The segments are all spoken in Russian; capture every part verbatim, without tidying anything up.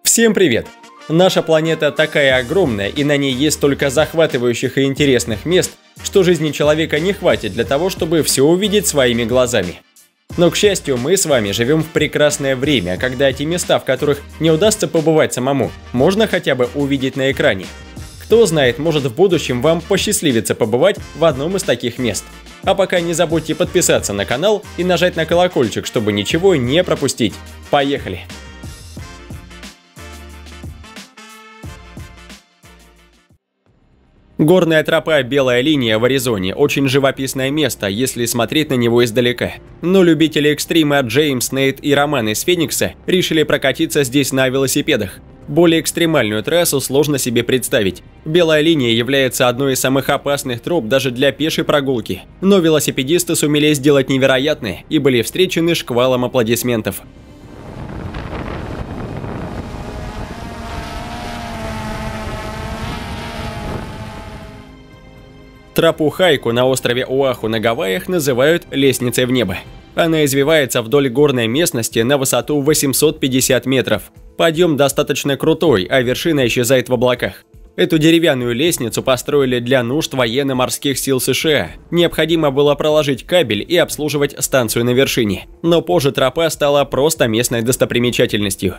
Всем привет! Наша планета такая огромная, и на ней есть столько захватывающих и интересных мест, что жизни человека не хватит для того, чтобы все увидеть своими глазами. Но, к счастью, мы с вами живем в прекрасное время, когда эти места, в которых не удастся побывать самому, можно хотя бы увидеть на экране. Кто знает, может, в будущем вам посчастливится побывать в одном из таких мест. А пока не забудьте подписаться на канал и нажать на колокольчик, чтобы ничего не пропустить. Поехали! Горная тропа «Белая линия» в Аризоне – очень живописное место, если смотреть на него издалека. Но любители экстрима Джеймс, Нейт и Роман из Феникса решили прокатиться здесь на велосипедах. Более экстремальную трассу сложно себе представить. «Белая линия» является одной из самых опасных троп даже для пешей прогулки. Но велосипедисты сумели сделать невероятное и были встречены шквалом аплодисментов. Тропу Хайку на острове Оаху на Гавайях называют «лестницей в небо». Она извивается вдоль горной местности на высоту восемьсот пятьдесят метров. Подъем достаточно крутой, а вершина исчезает в облаках. Эту деревянную лестницу построили для нужд военно-морских сил США. Необходимо было проложить кабель и обслуживать станцию на вершине. Но позже тропа стала просто местной достопримечательностью.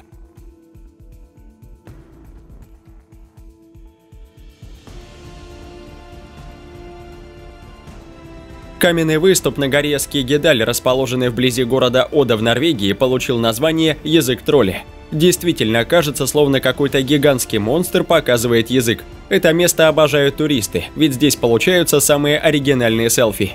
Каменный выступ на горе Скегедаль, расположенный вблизи города Ода в Норвегии, получил название «Язык тролля». Действительно, кажется, словно какой-то гигантский монстр показывает язык. Это место обожают туристы, ведь здесь получаются самые оригинальные селфи.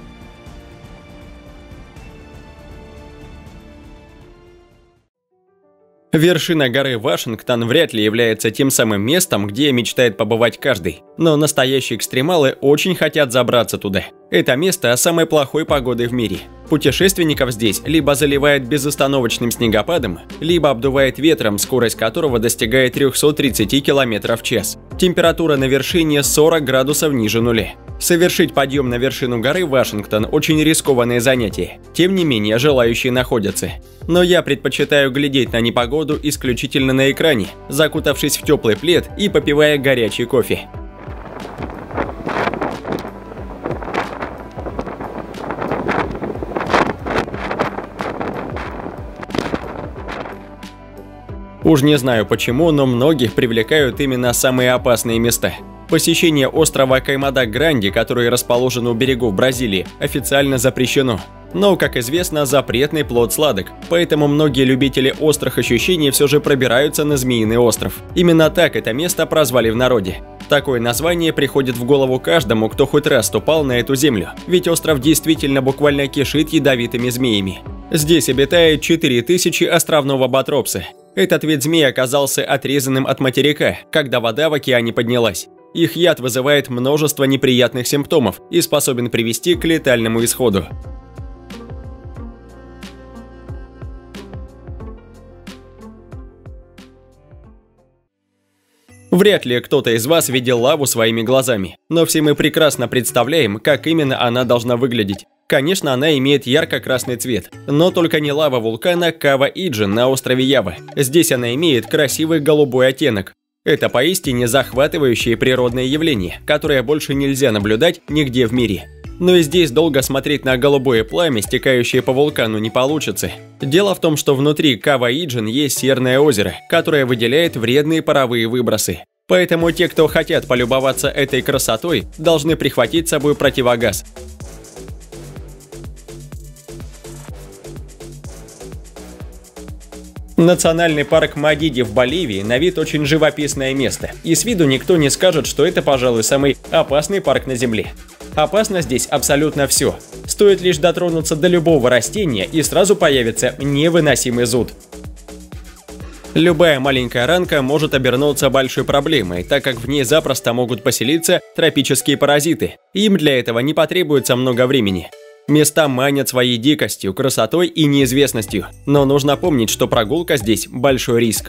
Вершина горы Вашингтон вряд ли является тем самым местом, где мечтает побывать каждый. Но настоящие экстремалы очень хотят забраться туда. Это место самой плохой погоды в мире. Путешественников здесь либо заливает безостановочным снегопадом, либо обдувает ветром, скорость которого достигает трёхсот тридцати километров в час. Температура на вершине сорок градусов ниже нуля. Совершить подъем на вершину горы Вашингтон – очень рискованное занятие. Тем не менее, желающие находятся. Но я предпочитаю глядеть на непогоду исключительно на экране, закутавшись в теплый плед и попивая горячий кофе. Уж не знаю почему, но многих привлекают именно самые опасные места. Посещение острова Каймада-Гранди, который расположен у берегов Бразилии, официально запрещено. Но, как известно, запретный плод сладок, поэтому многие любители острых ощущений все же пробираются на Змеиный остров. Именно так это место прозвали в народе. Такое название приходит в голову каждому, кто хоть раз ступал на эту землю, ведь остров действительно буквально кишит ядовитыми змеями. Здесь обитает четыре тысячи островного батропса. Этот вид змей оказался отрезанным от материка, когда вода в океане поднялась. Их яд вызывает множество неприятных симптомов и способен привести к летальному исходу. Вряд ли кто-то из вас видел лаву своими глазами, но все мы прекрасно представляем, как именно она должна выглядеть. Конечно, она имеет ярко-красный цвет, но только не лава вулкана Кава-Иджин на острове Ява. Здесь она имеет красивый голубой оттенок. Это поистине захватывающее природное явление, которое больше нельзя наблюдать нигде в мире. Но и здесь долго смотреть на голубое пламя, стекающее по вулкану, не получится. Дело в том, что внутри Кава-Иджин есть серное озеро, которое выделяет вредные паровые выбросы. Поэтому те, кто хотят полюбоваться этой красотой, должны прихватить с собой противогаз. Национальный парк Мадиди в Боливии на вид очень живописное место, и с виду никто не скажет, что это, пожалуй, самый опасный парк на Земле. Опасно здесь абсолютно все. Стоит лишь дотронуться до любого растения, и сразу появится невыносимый зуд. Любая маленькая ранка может обернуться большой проблемой, так как в ней запросто могут поселиться тропические паразиты. Им для этого не потребуется много времени. Места манят своей дикостью, красотой и неизвестностью, но нужно помнить, что прогулка здесь – большой риск.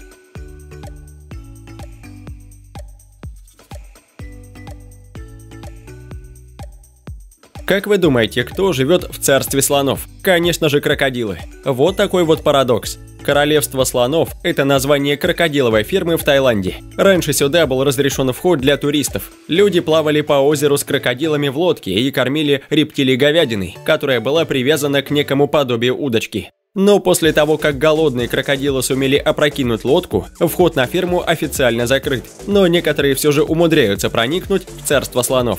Как вы думаете, кто живет в царстве слонов? Конечно же, крокодилы. Вот такой вот парадокс. Королевство слонов – это название крокодиловой фермы в Таиланде. Раньше сюда был разрешен вход для туристов. Люди плавали по озеру с крокодилами в лодке и кормили рептилий говядиной, которая была привязана к некому подобию удочки. Но после того, как голодные крокодилы сумели опрокинуть лодку, вход на ферму официально закрыт. Но некоторые все же умудряются проникнуть в царство слонов.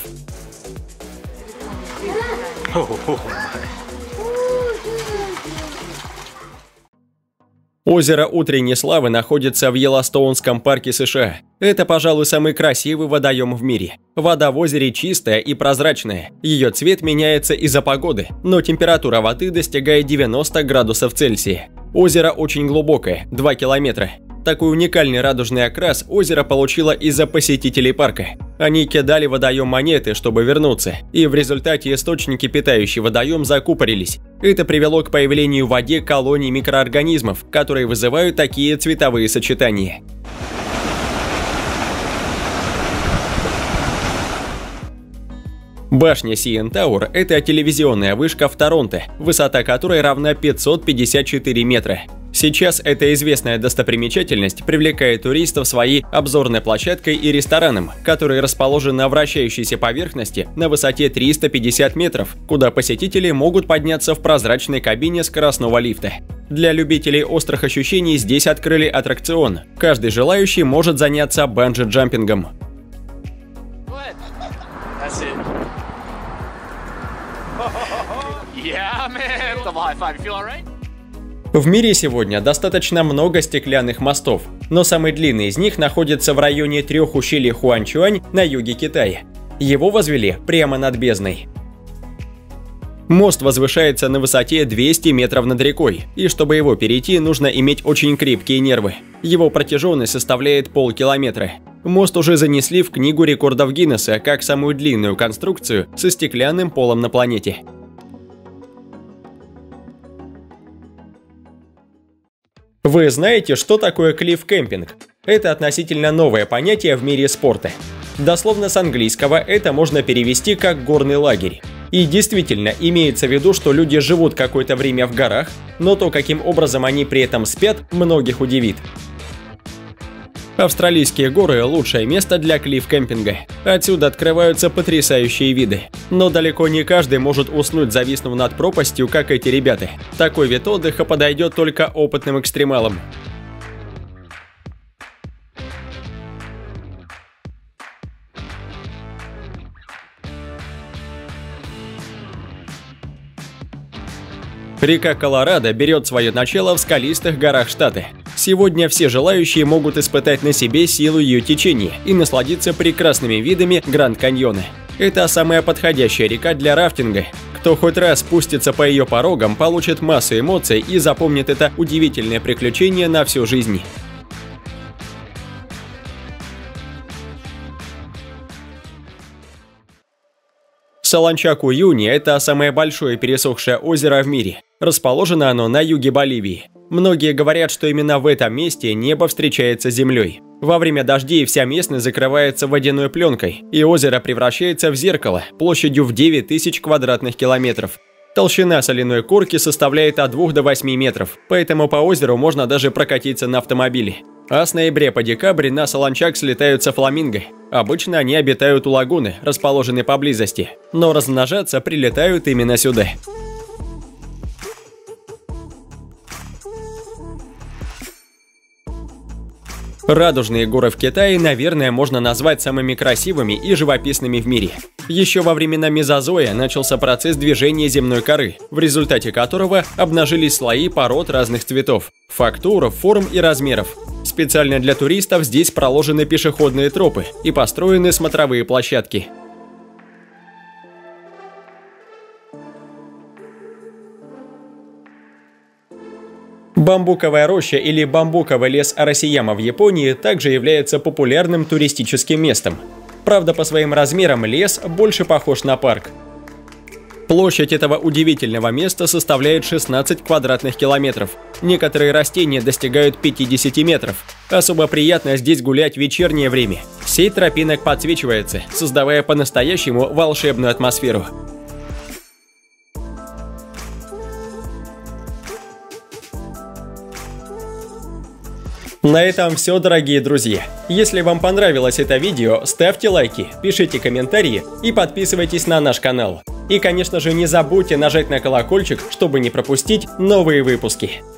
Озеро Утренней Славы находится в Йеллоустоунском парке США. Это, пожалуй, самый красивый водоем в мире. Вода в озере чистая и прозрачная. Ее цвет меняется из-за погоды, но температура воды достигает девяноста градусов Цельсия. Озеро очень глубокое – два километра. Такой уникальный радужный окрас озеро получило из-за посетителей парка. Они кидали в водоем монеты, чтобы вернуться, и в результате источники, питающие водоем, закупорились. Это привело к появлению в воде колоний микроорганизмов, которые вызывают такие цветовые сочетания. Башня Си Эн Тауэр – это телевизионная вышка в Торонто, высота которой равна пятьсот пятьдесят четыре метра. Сейчас эта известная достопримечательность привлекает туристов своей обзорной площадкой и рестораном, который расположен на вращающейся поверхности на высоте триста пятьдесят метров, куда посетители могут подняться в прозрачной кабине скоростного лифта. Для любителей острых ощущений здесь открыли аттракцион. Каждый желающий может заняться банджи-джампингом. В мире сегодня достаточно много стеклянных мостов, но самый длинный из них находится в районе трех ущелий Хуанчуань на юге Китая. Его возвели прямо над бездной. Мост возвышается на высоте двухсот метров над рекой, и чтобы его перейти, нужно иметь очень крепкие нервы. Его протяженность составляет полкилометра. Мост уже занесли в Книгу рекордов Гиннесса как самую длинную конструкцию со стеклянным полом на планете. Вы знаете, что такое клифф-кемпинг? Это относительно новое понятие в мире спорта. Дословно с английского это можно перевести как «горный лагерь». И действительно, имеется в виду, что люди живут какое-то время в горах, но то, каким образом они при этом спят, многих удивит. Австралийские горы – лучшее место для клифф-кемпинга. Отсюда открываются потрясающие виды. Но далеко не каждый может уснуть, зависнув над пропастью, как эти ребята. Такой вид отдыха подойдет только опытным экстремалам. Река Колорадо берет свое начало в скалистых горах штата. Сегодня все желающие могут испытать на себе силу ее течения и насладиться прекрасными видами Гранд-каньона. Это самая подходящая река для рафтинга. Кто хоть раз спустится по ее порогам, получит массу эмоций и запомнит это удивительное приключение на всю жизнь. Саланчаку-Юни – это самое большое пересохшее озеро в мире. Расположено оно на юге Боливии. Многие говорят, что именно в этом месте небо встречается с землей. Во время дождей вся местность закрывается водяной пленкой, и озеро превращается в зеркало площадью в девять тысяч квадратных километров. Толщина соляной корки составляет от двух до восьми метров, поэтому по озеру можно даже прокатиться на автомобиле. А с ноября по декабрь на Саланчак слетаются фламинго. Обычно они обитают у лагуны, расположенной поблизости, но размножаться прилетают именно сюда. Радужные горы в Китае, наверное, можно назвать самыми красивыми и живописными в мире. Еще во времена Мезозоя начался процесс движения земной коры, в результате которого обнажились слои пород разных цветов, фактур, форм и размеров. Специально для туристов здесь проложены пешеходные тропы и построены смотровые площадки. Бамбуковая роща или бамбуковый лес Арасияма в Японии также является популярным туристическим местом. Правда, по своим размерам лес больше похож на парк. Площадь этого удивительного места составляет шестнадцать квадратных километров. Некоторые растения достигают пятидесяти метров. Особо приятно здесь гулять в вечернее время. Сеть тропинок подсвечивается, создавая по-настоящему волшебную атмосферу. На этом все, дорогие друзья. Если вам понравилось это видео, ставьте лайки, пишите комментарии и подписывайтесь на наш канал. И, конечно же, не забудьте нажать на колокольчик, чтобы не пропустить новые выпуски.